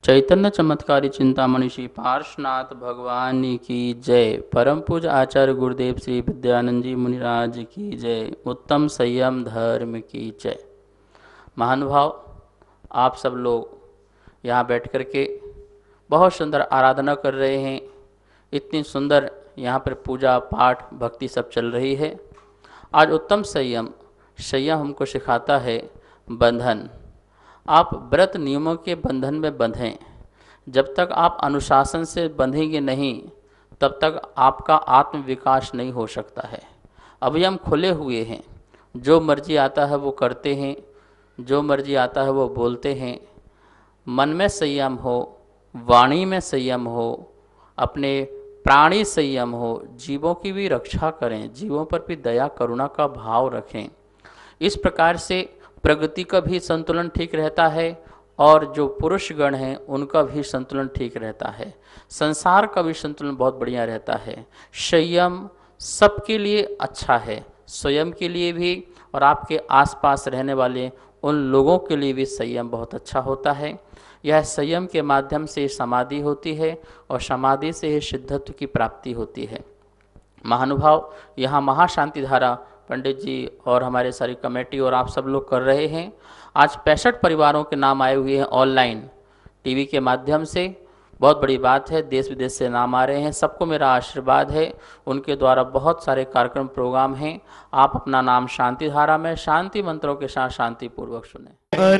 चैतन्य चमत्कारी चिंतामणि श्री पार्श्वनाथ भगवान की जय। परम पूज्य आचार्य गुरुदेव श्री विद्यानंद जी मुनिराज की जय। उत्तम संयम धर्म की जय। महानुभाव, आप सब लोग यहाँ बैठ कर के बहुत सुंदर आराधना कर रहे हैं। इतनी सुंदर यहाँ पर पूजा पाठ भक्ति सब चल रही है। आज उत्तम संयम हमको सिखाता है बंधन। आप व्रत नियमों के बंधन में बंधें। जब तक आप अनुशासन से बंधेंगे नहीं, तब तक आपका आत्म विकास नहीं हो सकता है। अभी हम खुले हुए हैं, जो मर्जी आता है वो करते हैं, जो मर्जी आता है वो बोलते हैं। मन में संयम हो, वाणी में संयम हो, अपने प्राणी संयम हो, जीवों की भी रक्षा करें, जीवों पर भी दया करुणा का भाव रखें। इस प्रकार से प्रगति का भी संतुलन ठीक रहता है और जो पुरुष गण हैं उनका भी संतुलन ठीक रहता है। संसार का भी संतुलन बहुत बढ़िया रहता है। संयम सबके लिए अच्छा है, स्वयं के लिए भी और आपके आसपास रहने वाले उन लोगों के लिए भी संयम बहुत अच्छा होता है। यह संयम के माध्यम से समाधि होती है और समाधि से ही सिद्धत्व की प्राप्ति होती है। महानुभाव, यहाँ महाशांति धारा पंडित जी और हमारे सारी कमेटी और आप सब लोग कर रहे हैं। आज 65 परिवारों के नाम आए हुए हैं ऑनलाइन टीवी के माध्यम से। बहुत बड़ी बात है, देश विदेश से नाम आ रहे हैं। सबको मेरा आशीर्वाद है। उनके द्वारा बहुत सारे कार्यक्रम प्रोग्राम हैं। आप अपना नाम शांति धारा में शांति मंत्रों के साथ शांति पूर्वक सुने।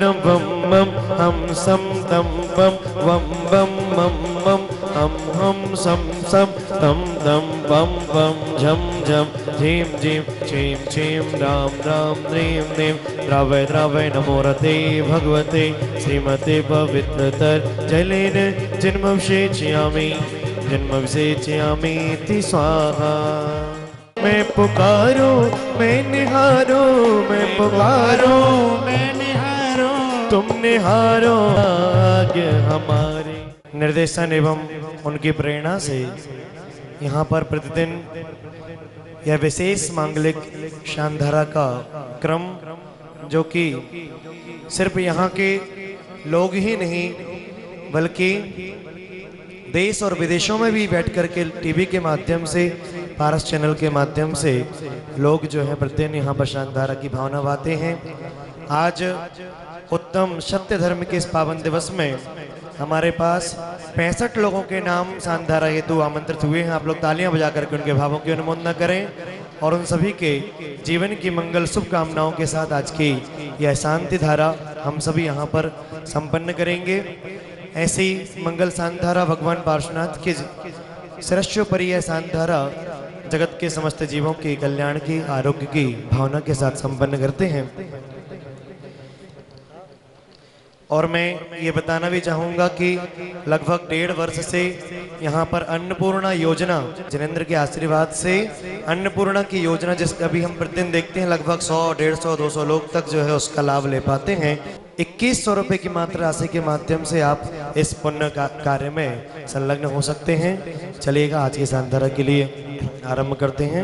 हम सम तम बम वम बम मम मम हम सम सम तम दम बम बम झम झम झीम झीम छीम छीम राम राम ह्रीं ह्रीं द्रावय द्रावय नमो रते भगवते श्रीमते पवित्रतर जलेन जन्मविषेचयामि जन्मविषेचयामीति स्वाहा। मैं पुकारो मैं निहारो, मैं पुकारो मैं निहारो, तुम निहारो आगे हमारे। निर्देशन एवं उनकी प्रेरणा से यहाँ पर प्रतिदिन यह विशेष मांगलिक शांधारा का क्रम, जो कि सिर्फ यहाँ के लोग ही नहीं बल्कि देश और विदेशों में भी बैठ कर के टीवी के माध्यम से, पारस चैनल के माध्यम से लोग जो है प्रतिदिन यहाँ पर शांधारा की भावना बाते हैं। आज उत्तम सत्य धर्म के इस पावन दिवस में हमारे पास 65 लोगों के नाम शांधारा हेतु आमंत्रित हुए हैं। आप लोग तालियां बजा करके उनके भावों की अनुमोदना करें और उन सभी के जीवन की मंगल शुभकामनाओं के साथ आज की यह शांति धारा हम सभी यहाँ पर संपन्न करेंगे। ऐसी मंगल शांतिधारा भगवान पार्श्वनाथ की सर्वोपरि यह शांतिधारा जगत के समस्त जीवों के कल्याण की, आरोग्य की भावना के साथ संपन्न करते हैं। और मैं ये बताना भी चाहूँगा कि लगभग 1.5 वर्ष से यहाँ पर अन्नपूर्णा योजना, जिनेंद्र के आशीर्वाद से अन्नपूर्णा की योजना, जिसका अभी हम प्रतिदिन देखते हैं लगभग 100, 150, 200 लोग तक जो है उसका लाभ ले पाते हैं। 2100 रुपये की मात्र राशि के माध्यम से आप इस पुण्य कार्य में संलग्न हो सकते हैं। चलिएगा, आज की शांतिधारा के लिए आरंभ करते हैं।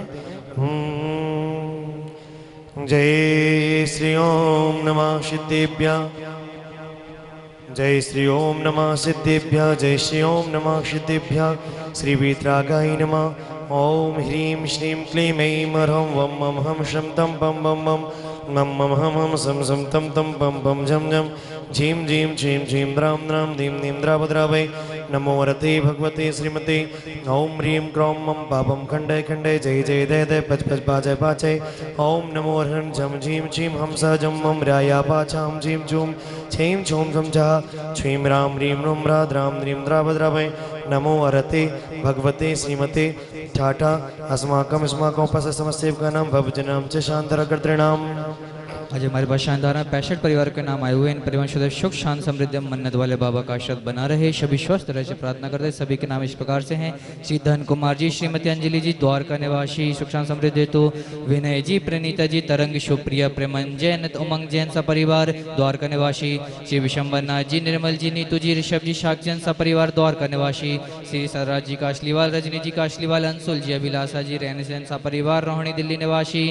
जय श्री ओम नमः सिद्धेभ्यः, जय श्री ओम नमः सिद्धेभ्यः, जय श्री ओम नमः सिद्धेभ्यः। श्री वीतरागाय नमः। ओम ह्रीं श्रीं क्लीं ऐं ह्रौं वं मं हम शं तं पं बं मं मं मं हम हम सं सं तं तं पं पं झं झं झीं झीं छीं छीं द्रां द्रां दीं दीं द्रावद्रावै नमो रते भगवते श्रीमते। ओम ह्रीं क्रों मं पापं खण्डय खण्डय जय जय दय दय पच पच पाचय पाचय। ओम नमो हं झं झीं छीं हम स जं मं राया पाछां झीं झूं छीं छूं झं झा छीं रां ह्रीं रूं रा द्रां द्रीं द्रावद्रावै नमो अरते भगवते श्रीमते। ठाठा अस्माकं स्माकोपस समस्तेभ्यानां भवजनां च शांतरकर्तॄणाम्। आज हमारे पास शानदार 65 परिवार के नाम आए हुए हैं। इन परिवार सदस्य सुख शांत समृद्धि मन्नत वाले बाबा का आशीर्वाद बना रहे, सभी स्वस्थ रहे से प्रार्थना करते हैं। सभी के नाम इस प्रकार से हैं। श्री धन कुमार जी, श्रीमती अंजलि जी द्वारका निवासी सुख शांत समृद्धि हेतु, विनय जी, प्रणीता जी, तरंग सुप्रिया, प्रेमन जैन, उमंग जैन सा परिवार द्वारका निवासी, श्री विशंबर नाथ जी, निर्मल जी, नीतू जी, ऋषभ जी, शाक जैन सा परिवार द्वारका निवासी, श्री सरराज जी काशलीवाल, रजनी जी काशलीवाल, अंशुल जी, अभिलाषा जी, रैन जैन सा परिवार रोहिणी दिल्ली निवासी,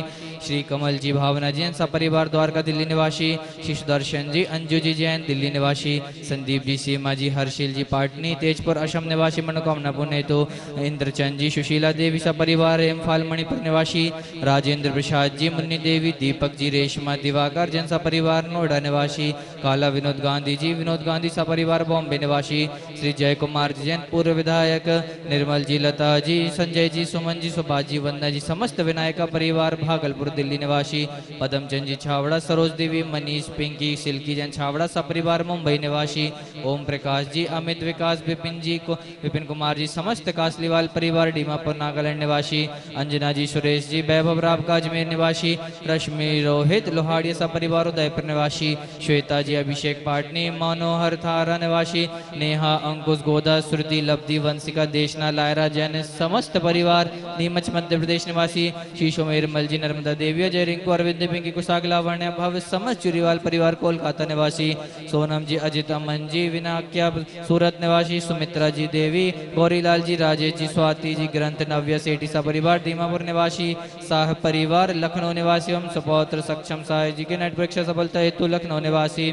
श्री कमल जी भावना जैन सपरिवार द्वारका दिल्ली निवासी, श्री सुदर्शन जी अंजू जी जैन दिल्ली निवासी, संदीप जी सीमा जी हर्षिल जी पाटनी तेजपुर असम निवासी मनोकामना पुण्य हेतु, इंद्रचंद जी सुशीला देवी सपरिवार इम्फाल मणिपुर निवासी, राजेंद्र प्रसाद जी मुन्नी देवी, दीपक जी रेशमा दिवाकर जैन सपरिवार नोएडा निवासी, काला विनोद गांधी जी विनोद गांधी सपरिवार बॉम्बे निवासी, श्री जय कुमार जी जैन पूर्व विधायक, निर्मल जी लता जी संजय जी सुमन जी सुभाष जी वंदना जी समस्त विनायका परिवार भागलपुर दिल्ली निवासी, पदमचंद जी छावड़ा, सरोज देवी मनीष पिंकी सिल्की जैन छावड़ा सपरिवार मुंबई निवासी, ओम प्रकाश जी अमित विकास विपिन कुमार जी समस्त कासलीवाल परिवार डीमापुर नागालैंड निवासी, अंजना जी सुरेश जी वैभव राव का अजमेर निवासी, रश्मि रोहित लोहाड़िया सपरिवार उदयपुर निवासी, श्वेता जी अभिषेक पाटनी मनोहर थारा निवासी, नेहा अंकुश गोदा श्रुति लब्धि वंशिका देशना लायरा जैन समस्त परिवार नीमच मध्य प्रदेश निवासी, शीशो मेरमल जी नर्मदा देवी अजय रिंकू अरविंद पिंकी कुशाग लावण्य भव्य समस्त चुरीवाल परिवार कोलकाता निवासी, सोनम जी अजित अमन जी विनाक्या सूरत निवासी, सुमित्रा जी देवी गौरीलाल जी राजेश जी स्वाति जी ग्रंथ नव्य सेठी सपरिवार दीमापुर निवासी, साह परिवार लखनऊ निवासी एवं सपौत्र सक्षम साय जी के नेट परीक्षा सफलता हेतु लखनऊ निवासी,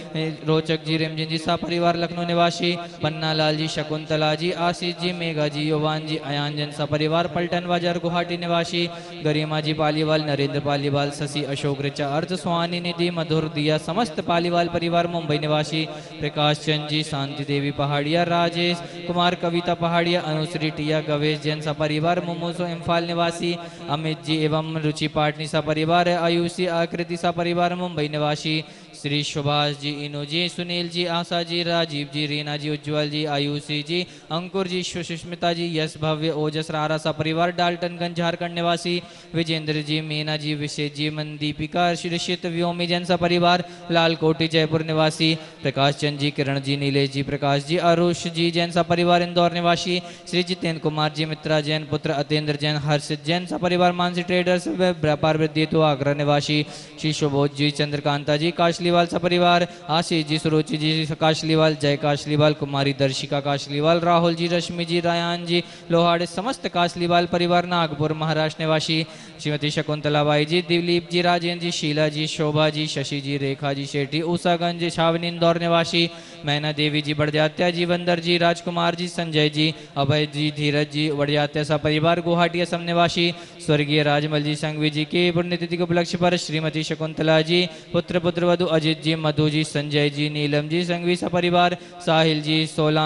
रोचक जी रेमजिन जी सपरिवार लखनऊ निवासी, पन्ना लाल जी शकुंतला जी आशीष जी मेघा जी युवान जी अयान जन सपरिवार पलटन बाजार गुवाहाटी निवासी, गरिमा जी पालीवाल नरेंद्र पालीवाल शशि अशोक ऋचा अर्थ सुहानी निधि मधुर दिया समस्त पालीवाल परिवार मुंबई निवासी, प्रकाश चंद जी शांति देवी पहाड़िया, राजेश कुमार कविता पहाड़िया, अनुश्री टिया गवेश जैन सपरिवार मुमुसो इम्फाल निवासी, अमित जी एवं रुचि पाटनी सपरिवार, आयुषी आकृति सपरिवार मुंबई निवासी, श्री सुभाष जी इनु जी सुनील जी आशा जी राजीव जी रीना जी उज्ज्वल जी आयुषी जी अंकुर जी सुष्मिता जी यश भव्य ओजस रारा सपरिवार डाल्टनगंज झारखंड निवासी, विजेंद्र जी मीना जी विशेष जी मनदीपिका श्रीषित व्योमी जैन सपरिवार लालकोटी जयपुर निवासी, प्रकाश चंद जी किरण जी नीलेश जी प्रकाश जी आरुष जी जैन सपरिवार इंदौर निवासी, श्री जितेंद्र कुमार जी मित्रा जैन पुत्र अतेंद्र जैन हर्षित जैन सपरिवार मानसी ट्रेडर्स व्यापार वृद्धि हेतु आगरा निवासी, श्री सुबोध जी चंद्रकांता जी काशलीवाल सपरिवार, आशीष जी सुरुचि जी काशलीवाल, जय काशलीवाल, कुमारी दर्शिका काशलीवाल, राहुल जी रश्मि जी रायान जी लोहाड़े समस्त काशलीवाल परिवार नागपुर महाराष्ट्र निवासी, श्रीमती शकुंतलाबाई जी दिलीप जी राजेंद्र जी शीला जी शोभा जी शशि जी रेखा जी शेट्टी ऊसागंज छावनी इंदौर निवासी, मैना देवी जी बड़जात्या जी वंदर जी राजकुमार जी संजय जी अभय जी धीरज जी बड़जात्या सपरिवार गुवाहाटी असम निवासी, स्वर्गीय राजमल जी संघवी जी की पुण्यतिथि के उपलक्ष्य पर श्रीमती शकुंतला जी पुत्र पुत्रवधु अजित जी मधु जी संजय जी नीलम जी संघवी सपरिवार, साहिल जी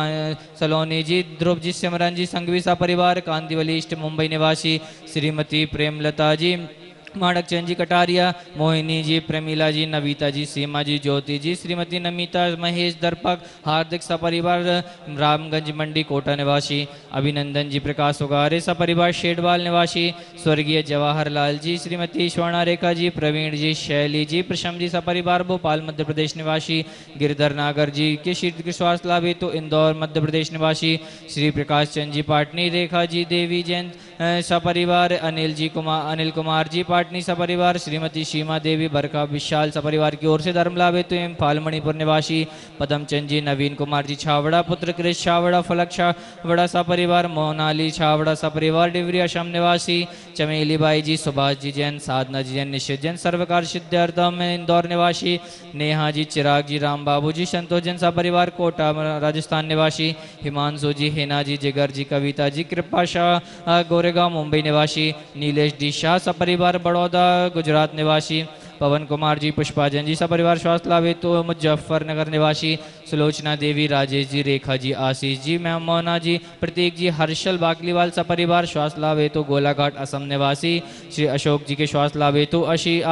सलोनी जी ध्रुव जी सिमरन जी संघवी सपरिवार, कांदिवली ईस्ट मुंबई निवासी, श्रीमती प्रेमलता जी माणक चंद जी कटारिया, मोहिनी जी प्रमीला जी नवीता जी सीमा जी ज्योति जी, श्रीमती नमिता महेश दर्पक हार्दिक सपरिवार रामगंज मंडी कोटा निवासी, अभिनंदन जी प्रकाश उगारे सपरिवार शेडवाल निवासी, स्वर्गीय जवाहर लाल जी, श्रीमती स्वर्णा रेखा जी, प्रवीण जी शैली जी प्रशम जी सपरिवार भोपाल मध्य प्रदेश निवासी, गिरधर नागर जी के शीघ्र स्वास्थ्य लाभ हेतु इंदौर मध्य प्रदेश निवासी, श्री प्रकाश चंद जी पाटनी, रेखा जी देवी जैन सपरिवार, अनिल कुमार जी पाटनी सपरिवार, श्रीमती सीमा देवी बरका विशाल सपरिवार की ओर से धर्म लाभ हेतु इम्फाल मणिपुर निवासी, पदमचंद जी नवीन कुमार जी छावड़ा पुत्र कृष छावड़ा फलक छावड़ा सपरिवार, मोनाली छावड़ा सपरिवार डिवरी असम निवासी, चमेली बाई जी सुभाष जी जैन साधना जी जैन निश्चित जैन सर्वकार सिद्धार्थम इंदौर निवासी, नेहा जी चिराग जी राम बाबू जी संतोष जैन सपरिवार कोटा राजस्थान निवासी, हिमांशु जी हिना जी जिगर जी कविता जी कृपा शाह गोरेगांव मुंबई निवासी, नीलेश डी शाह सपरिवार बड़ौदा गुजरात निवासी, पवन कुमार जी पुष्पाजन जी सपरिवार स्वास्थ्य लाभ हेतु मुजफ्फरनगर निवासी, सुलोचना देवी राजेश जी रेखा जी आशीष जी मोना जी प्रतीक जी हर्षल बाकलीवाल सपरिवार स्वास्थ्य लाभ हेतु गोलाघाट असम निवासी, श्री अशोक जी के स्वास्थ्य लाभ हेतु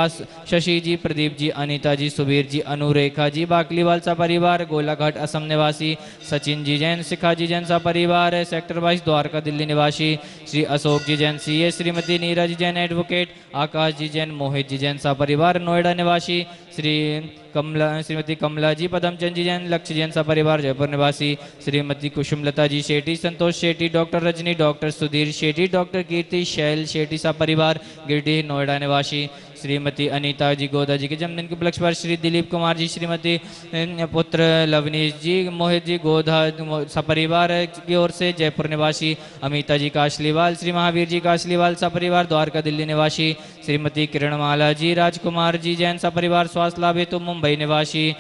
शशि जी प्रदीप जी अनीता जी सुबीर जी अनुरेखा जी बाकलीवाल सपरिवार गोलाघाट असम निवासी, सचिन जी जैन शिखा जी जैन सपरिवार सेक्टर 22 द्वारका दिल्ली निवासी, श्री अशोक जी जैन सीए, श्रीमती नीरज जैन एडवोकेट, आकाश जी जैन मोहित जी जैन सपरिवार नोएडा निवासी, श्रीमती कमला जी पदमचंद जी जैन लक्ष्य जैन सपरिवार जयपुर निवासी, Shrimati Kusumlata ji Shetty Santosh Shetty doctor Rajni doctor Sudhir Shetty doctor Kirti Shail Shetty सपरिवार गिरडीह नोएडा निवासी, श्रीमती अनीता जी गोदा जी के जन्मदिन के उपलक्ष्य पर श्री दिलीप कुमार जी, श्रीमती पुत्र लवनीश जी, मोहित जी गोधा सपरिवार की ओर से जयपुर निवासी अमिता जी काशलीवाल, श्री महावीर जी काशलीवाल सपरिवार द्वारका दिल्ली निवासी श्रीमती किरणमाला जी, राजकुमार जी जैन सपरिवार स्वास्थ्य लाभ हेतु मुंबई निवासी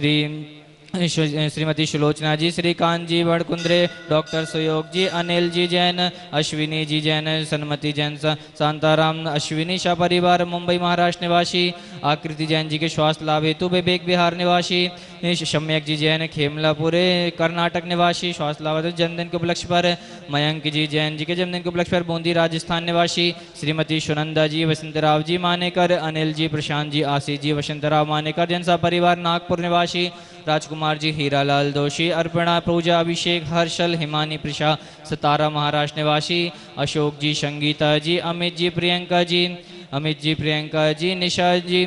श्रीमती सुलोचना जी, श्रीकांत जी वड़कुंद्रे, डॉक्टर सुयोग जी, अनिल जी जैन, अश्विनी जी जैन, सन्मति जैन, शांताराम अश्विनी शाह परिवार मुंबई महाराष्ट्र निवासी, आकृति जैन जी के स्वास्थ्य लाभ हेतु विवेक बिहार निवासी, सम्यक जी जैन खेमलापुरे कर्नाटक निवासी स्वास्थ्य लाभ हेतु जन्मदिन के उपलक्ष्य पर मयंक जी जैन जी के जन्मदिन के उपलक्ष्य पर बूंदी राजस्थान निवासी श्रीमती सुनंदा जी, वसंतराव जी मानेकर, अनिल जी, प्रशांत जी, आशीष जी, वसंतराव मानेकर जनसा परिवार नागपुर निवासी, राजकुमार जी, हीरालाल दोषी, अर्पणा पूजा अभिषेक हर्षल हिमानी प्रशा सतारा महाराष्ट्र निवासी, अशोक जी, संगीता जी, अमित जी प्रियंका जी, निशा जी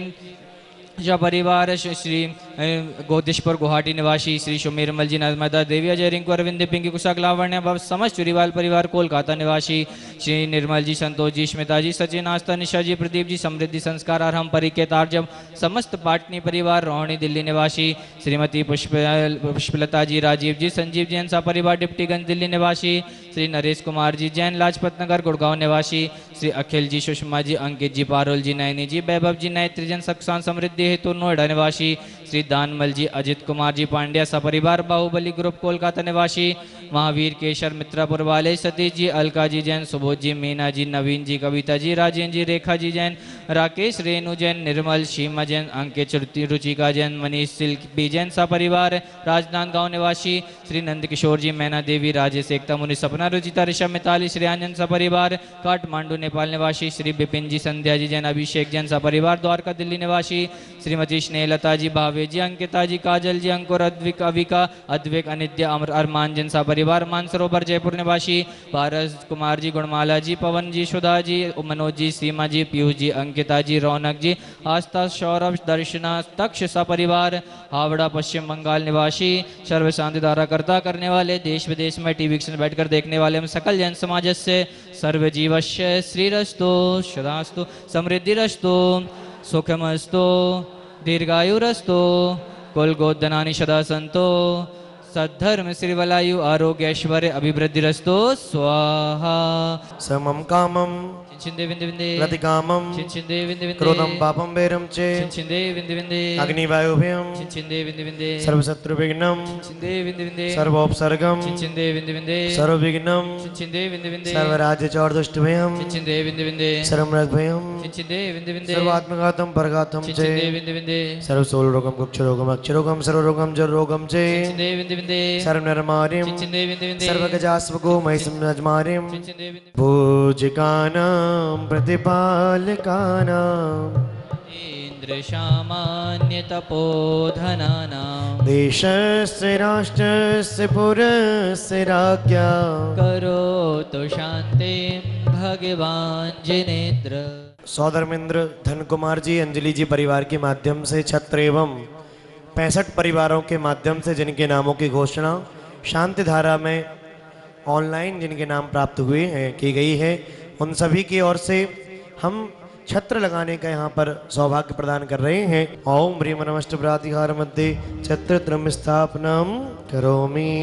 परिवार श्री गोदिशपुर गुवाहाटी निवासी श्री सुमेरमल जी, नर्मदा देवी, अजय रिंकू, अरविंद पिंकी कुशाक लावण्य भव समस्त चुरीवाल परिवार कोलकाता निवासी श्री निर्मल जी, संतोष जी, स्मिता जी, सचिन आस्था, निशा जी, प्रदीप जी, समृद्धि संस्कार अरहम परिकेत आर्जव समस्त पाटनी परिवार रोहिणी दिल्ली निवासी श्रीमती पुष्पलता जी, राजीव जी, संजीव जैन सा परिवार डिप्टीगंज दिल्ली निवासी श्री नरेश कुमार जी जैन लाजपत नगर गुड़गांव निवासी श्री अखिल जी, सुषमा जी, अंकित जी, पारुल जी, नैनी जी, वैभव जी, नए त्रिजन सक्सान समृद्धि हेतु नोएडा निवासी श्री दानमल जी, अजित कुमार जी पांड्या सपरिवार बाहुबली ग्रुप कोलकाता निवासी महावीर केशर मित्रापुर वाले सतीश जी, अलका जी जैन, सुबोध जी, मीना जी, नवीन जी, कविता जी, राजेंद्र जी, रेखा जी जैन, राकेश, रेणु जैन, निर्मल, सीमा जैन, अंकित, रुचिका जैन, मनीष सिल्क बी जैन सपरिवार राजनांदगांव निवासी श्री नंद किशोर जी, मैना देवी, राजेश एकता मुनि, सपना, रुचिता, ऋषभ, मिताली, श्री आंजन सपरिवार काठमांडू नेपाल निवासी श्री बिपिन जी, संध्या जी जैन, अभिषेक जैन सपरिवार द्वारका दिल्ली निवासी श्रीमती स्नेहलता जी, भावे जी, अंकिता जी, काजल जी, अंकुर, अद्विक, अविका, अद्विक, अनित्य, अरमान जैन सपरिवार मानसरोवर जयपुर निवासी पारस कुमार जी, गुणमाला जी, पवन जी, सुधा जी, मनोज जी, सीमा जी, पीयूष जी, अंकिता जी, रौनक जी, आस्था, सौरभ, दर्शना, तक्ष सपरिवार हावड़ा पश्चिम बंगाल निवासी सर्व शांति धारा करता करने वाले देश विदेश में टीवी से बैठकर देखने वाले हम सकल जन समाज से सर्व जीवस्य श्रीरस्तु सदास्तु समृद्धिरस्तु सुखमस्तु दीर्घायुरस्तु कुल गोधनानि सदा संतो सद्धर्म श्रीवलायु आरोग्य ऐश्वर्य अभिवृद्धिरस्तु स्वाहा समम कामम छिंदे विंदे विंदे प्रतिकामम छिंदे विंदे विंदे क्रोधम पापम वैरम चे छिंदे विंदे विंदे अग्निवायुभ्यम छिंदे विंदे विंदे सर्वशत्रु विघ्नम छिंदे विंदे विंदे सर्वोपसर्गम छिंदे विंदे विंदे सर्वविघ्नम छिंदे विंदे विंदे सर्वराज्य चौर्दुष्टभयम छिंदे विंदे विंदे सर्वमृगभयम छिंदे विंदे विंदे सर्वात्मघातम परघातम चे छिंदे विंदे विंदे सर्वसोलरोगम कुक्षरोगम अक्षरोगम सर्वरोगम जलरोगम चे छिंदे विंदे विंदे सर्वनरमारिम छिंदे विंदे विंदे सर्वगजास्वगो महिषमजमारिम छिंदे विंदे पूजिकानां प्रतिपालकानां इंद्र सामान्य तपोधनानां देशस्य राष्ट्रस्य पुरस्य राज्ञा करोतु शांति भगवान जिनेन्द्र। सौधर्मेंद्र धन कुमार जी, अंजलि जी परिवार के माध्यम से छत्र एवं 65 परिवारों के माध्यम से जिनके नामों की घोषणा शांति धारा में ऑनलाइन जिनके नाम प्राप्त हुए हैं की गई है, उन सभी की ओर से हम छत्र लगाने का यहाँ पर सौभाग्य प्रदान कर रहे हैं। ओम ह्रीम नमस्त प्रातिहार मध्ये छत्र त्रम स्थापनम करोमि।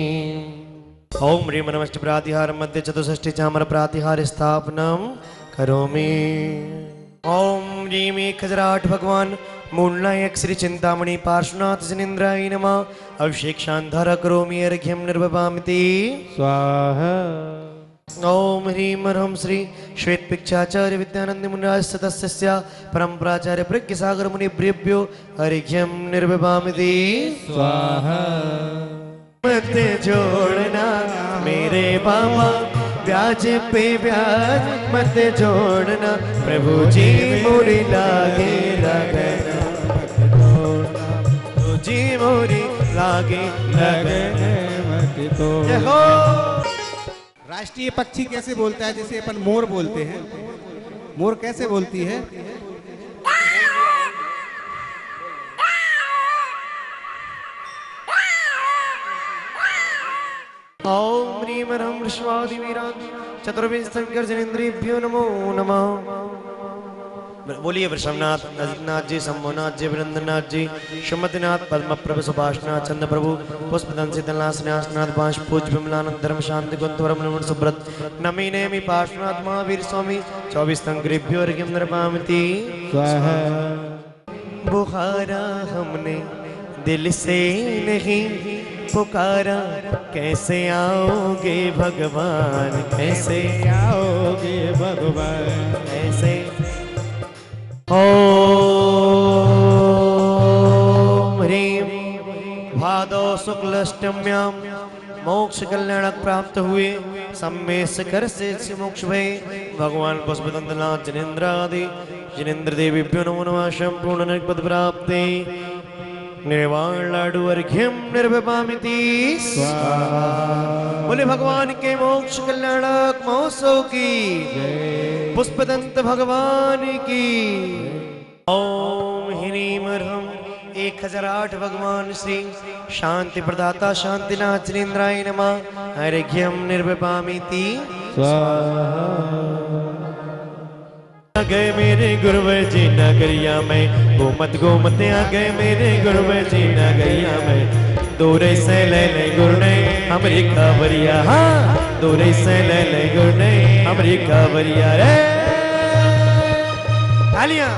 ओम ह्रीम नमस्त प्रातिहार मध्ये चतुष्षष्टि चामर प्रातिहार स्थापनम करोमि। ओम ह्रीम एक खजराट भगवान मूलनायक श्री चिंतामणि पार्श्वनाथ जनिंद्राय नमः। अभिषेक शांधारा करोमि अर्घ्यम निर्वपामिति स्वाहा। ओम ह्रीम ह्रम श्री श्वेत पिक्षाचार्य विद्यानंद मुनिराज सदस्य परंपराचार्य प्रज्ञ सागर मुनिभ्यो अर्घ्यम निर्वपामिति स्वाहा। मत जोड़ना मेरे बाबा ब्याज पे ब्याज मत जोड़ना, प्रभु जी मोरी लागे लगन, प्रभु जी मोरी लागे लगन मत तोड़ना। राष्ट्रीय पक्षी कैसे बोलता है? जैसे अपन मोर बोलते हैं, मोर कैसे बोलती है? ओम ह्रीम ह्रम ऋष्वादिवीरान् चतुर्विंशतिर्जनेन्द्रियेभ्यो नमो नमः। बोलिए वृषभनाथ, अजितनाथ जी, शंभुनाथ जी, वीरेंद्रनाथ जी, सुमतिनाथ, पद्मप्रभ, सुभाषनाथ, चंद्र प्रभु, पुष्पदन, शीतलनाथ, स्नेहासनाथ, बांश पूज, विमलानंद, धर्म शांति, कुंतवरम, नमन सुब्रत, नमी नेमी, पार्श्वनाथ, महावीर स्वामी, 24 तंग्रेभ्यो अर्घ्यम निर्मामति स्वाहा। बुखारा हमने दिल से नहीं पुकारा, कैसे आओगे भगवान, कैसे आओगे भगवान, कैसे। ओम ह्रीम भादौ शुक्ल अष्टम्याम मोक्ष कल्याण प्राप्त हुए सम्मेश कर से मोक्ष भय भगवान पुष्पदंतनाथ जिनेन्द्र आदि जिनेन्द्र देवीभ्यो नमो नमः। संपूर्ण निर्पद प्राप्ति निर्वाण लाडू अर्घ्यम निर्विपामिति स्वाहा। बोले भगवान के मोक्ष कल्याणक महोत्सव की, पुष्पदंत भगवान की। ओम ह्रीम ह्रम 1008 भगवान श्री शांति प्रदाता शांतिनाथ जिनेन्द्राय नमः। अर्घ्यम निर्विपामिति स्वाहा। आ गए मेरे गुरुवर जी नगरिया में, गोमत गोमत आ गए मेरे गुरुवर जी नगरिया में। दूरे से ले ले गुरु ने हमारी खबरिया, हाँ दूरे से ले ले गुरु ने हमारी खबरिया रे। तालियां।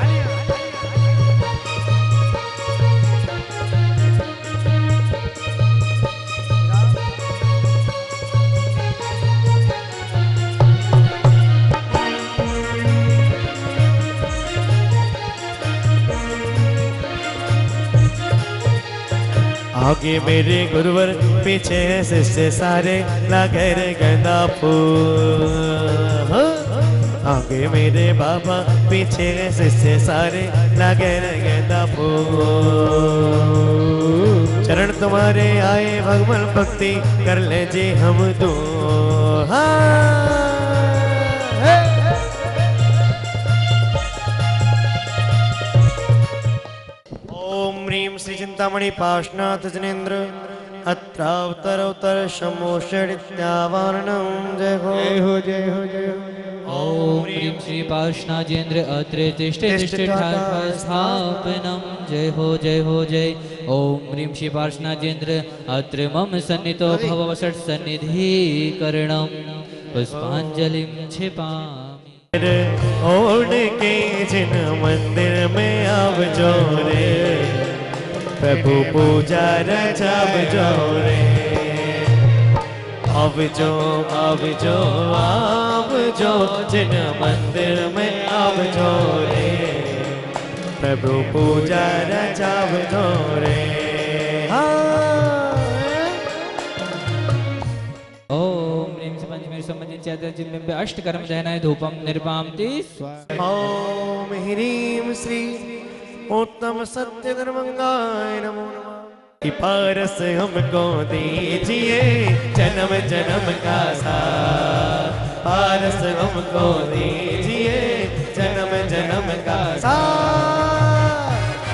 आगे मेरे गुरुवर पीछे शिष्य सारे लगे रे गेंदा फूल। आगे मेरे बाबा पीछे शिष्य सारे लगे रे गेंदा फूल। चरण तुम्हारे आए भगवान भक्ति कर ले जी हम दो। ह्रीम श्री चिंतामणि पार्श्वनाथ जिनेन्द्र अत्रावतरोत्तर शमोषित्यावारणं। जय हो जय हो जय हो जय हो। ओम ह्रीम श्री पार्श्वनाथेन्द्र अत्रे तिष्ठे स्थापनम। जय हो जय हो जय। ओम ह्रीम श्री पार्श्वनाथेन्द्र अत्र मम सन्नितो भववसत् सन्निधिकरणं पुष्पांजलिं क्षिपामि। ओढ़ के जिन मंदिर में आवजो रे, प्रभु पूजा रचाव जो रे। आवजो आवजो आवजो जिन मंदिर में आवजो रे, प्रभु पूजा रचाव जो रे। ओम ह्रीम से पंचमेर संबंधित चैत्र अष्टकर्म दहनाय धूपम निर्वापति स्वाहा। ओम ह्रीम श्री उत्तम सत्य धर्मंगाय नमो नमः। पारस हमको दीजिए जन्म जन्म का साथ, पारस हमको दीजिए जन्म जन्म का साथ।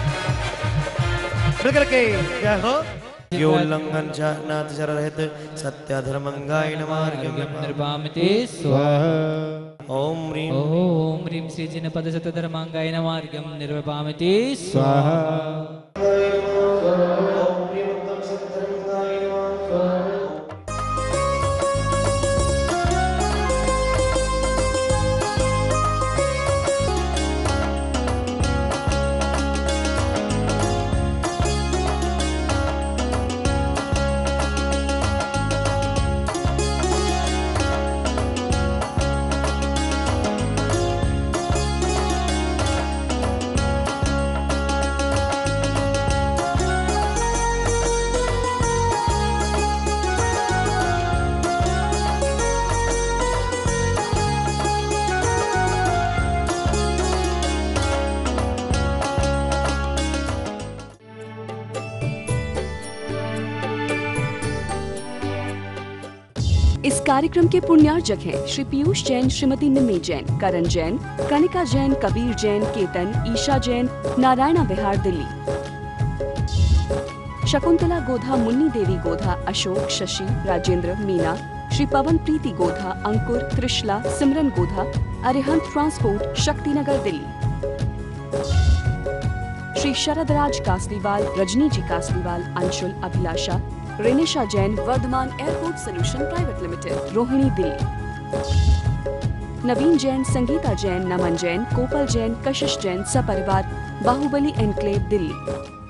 मिल करके जय हो। यो उल्लंघन नाथ चर रहित सत्य धर्मंगाय नमः। निर्वापति स्वाहा। ओम ह्रीम श्री जिनपद सत्य धर्मांगाय नमः निर्वापति स्वाहा। इस कार्यक्रम के पुण्यार्जक हैं Shri Piyush Jain, Shrimati Nimmi Jain, Karan Jain, Kanika Jain, Kabir Jain, Ketan, Isha Jain, Narayana Vihar Delhi. Shakuntala Godha, Munni Devi Godha, Ashok, Shashi, Rajendra, Meena, Shri Pawan Preeti Godha, Ankur, Trishala, Simran Godha, Arihant transport, Shaktinagar Delhi. Shri Sharadraj Kasliwal, Rajni ji Kasliwal, Anshul, Abhilasha, Renisha Jain, Vardhman airport solution private limited, Rohini, Delhi. Naveen Jain, Sangeeta Jain, Naman Jain, Kopal Jain, कशिश जैन, सपरिवार, बाहुबली एनक्लेव, दिल्ली।